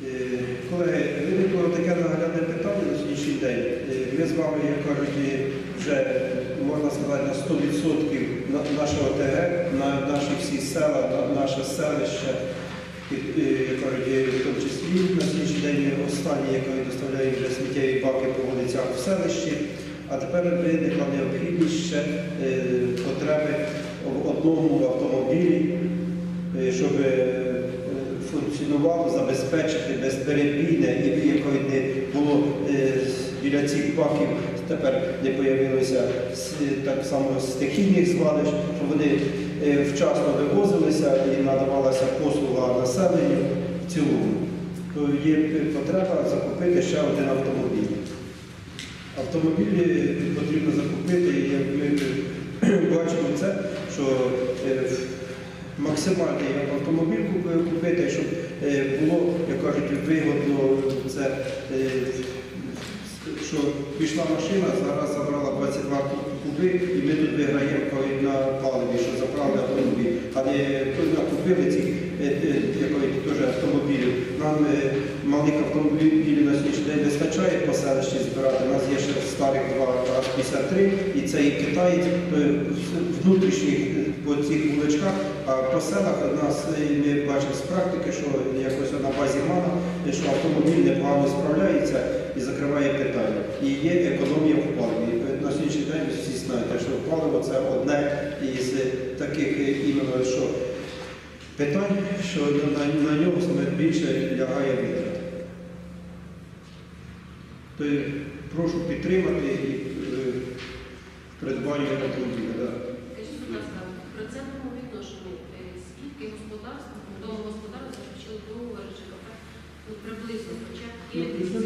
Колеги, виникло таке наглядне питання на сьогоднішній день. Ми з вами, як кажуть, вже, можна сказати, на 100% нашого ОТГ, на наші всі села, на наше селище, як кажуть, в тому числі на сьогоднішній день останні, які доставляють вже сміттєві баки по вулицях в селищі. А тепер виникла необхідність ще потреби в одному автомобілі, щоб функціонувало, забезпечити безперебійне, і якої не було біля цих баків, тепер не з'явилося так само стихійних звалищ, щоб вони вчасно вивозилися і надавалася послуга населенню в цілому. То є потреба закупити ще один автомобіль. Автомобілі потрібно закупити, і як ми бачимо це, що максимальний автомобіль купити, щоб було, як кажуть, вигодно це, що пішла машина, зараз забрала 22 куби, і ми тут виграємо на паливі, що забрали автомобіль. А не купили ці теж автомобілів. Нам малих автомобілів на сьогоднішній день вистачає по селищі збирати. У нас є ще старих 2 АЗ-53, і це і китаєць, внутрішніх по цих вуличках, а по селах у нас, ми бачимо з практики, що якось на базі МАНа, що автомобіль непогано справляється і закриває питання. І є економія в паливі. На сьогоднішній день всі знаєте, що паливо – це одне із таких іменно, що питань, що на нього саме більше лягає витрат. То прошу підтримати і придбання автомобіля. Скажіть, будь ласка, в процентному відношенні, скільки господарств, домогосподарств заключили договори ЖКП? Приблизно, хоча є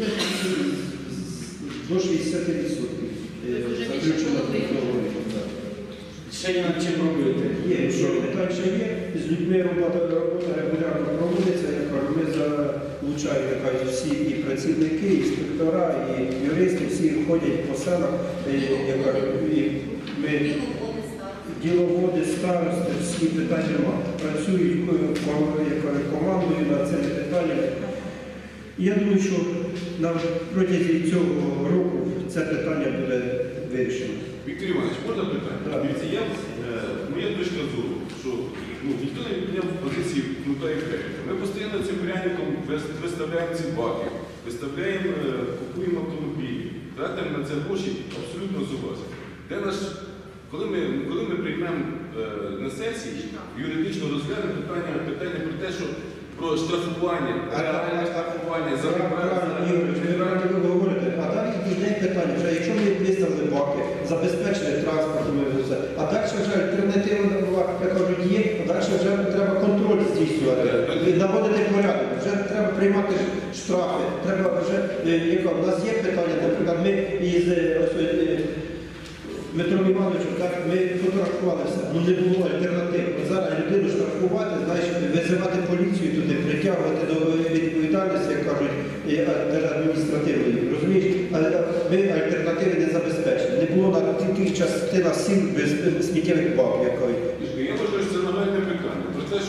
до 60% заключено договорів. Ще є над чим робити. Є, що питань ще є, з людьми робота регулярно проводиться, я кажу, ми залучаємо всі і працівники, і інспектора, і юристи, всі ходять по селах, я кажу, і ми діловоди, старости, всі питань немає. Працюють командою над цими питаннями. І я думаю, що нам протягом цього року це питання буде вирішено. Віктор Іванович, можна питання? Так. Дивіться, моя точка зору, що ніхто не підняв позиції кнута і крепка. Ми постійно цим пряником виставляємо ці баки, виставляємо, купуємо автомобілі, тратимо на це гроші, абсолютно зубазі. Коли ми приймемо на сесії, юридично розглянемо питання про те, що про штрафування, реальне штрафування, за ви говорите, а далі йде питання, вже якщо ми виставили баки, забезпечили транспортом, а далі вже альтернативна була, як кажуть, є, а далі вже треба контроль здійснювати, наводити порядок, вже треба приймати штрафи, треба вже, у нас є питання, наприклад, ми із Дмитром Івановичем, так, ми фотографувалися, але не було альтернативи. Зараз людину штрафувати, знаєш, визивати поліцію туди, притягувати до відповідальності, як кажуть, адміністративної. Розумієш? Але ми альтернативи не забезпечили. Не було на тих частинах сіл без сміттєвих баків, якої. Я вважаю, що це нагальне питання. Про те, що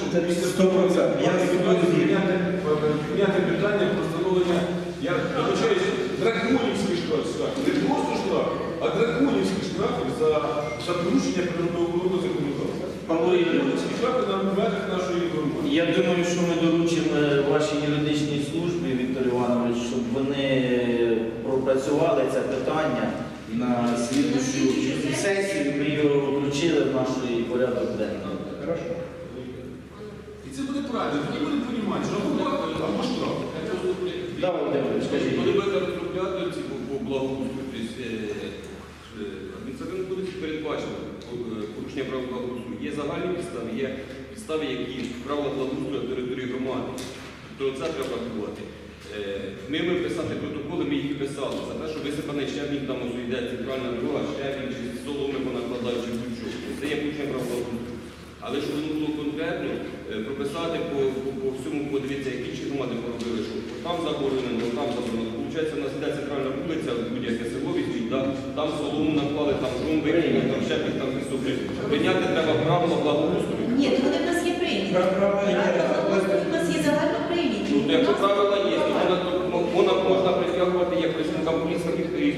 підняти питання про встановлення, я вибачаюсь, драконівських штрафів. Не просто штрафів, а драконівських штрафів за порушення природоохоронного законодавства. Павло Ігорович, Штрафи на межах нашої громади. я думаю, що ми доручимо вашій юридичній службі, Віктор Іванович, щоб вони пропрацювали це питання на слідчу сесію, ми його включили в наш порядок денний. Хорошо. І це буде правильно. Тоді буде розуміти, що або бак, або штраф. Да, Володимир, скажіть. Коли будете розробляти по благоустрою, адміністративним кодексом передбачено порушення правил благоустрою. Є загальні підстави, є підстави, які правила благоустрою на території громади. Тобто це треба працювати. Ми писати протоколи, ми їх писали. За те, що висипаний щебінь, там ось йде центральна дорога, щебінь, чи соломи понакладають, чи будь-що. Це є порушення правил благоустрою. Але щоб воно було конкретно, прописати по всьому, подивитися, які інші громади поробили, що там заборонено, там заборонено. Получається, у нас йде центральна вулиця, будь-яке село візьміть, там солому наклали, там жом викинули, там щепить, там пісок. Прийняти треба правила благоустрою. Ні, то вони в нас є прийняті. Правила у нас є загально прийняті. Якщо правила є,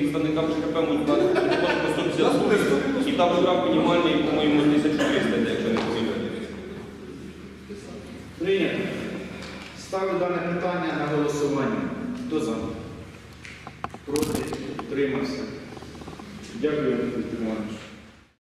представникам ЖКП можуть дати протокол по 150 і там штраф мінімальний, по-моєму, 1300, якщо не помиляюсь. Прийнято. Ставлю дане питання на голосування. Хто за? Проти? Утримався. Дякую, Віктор Іванович.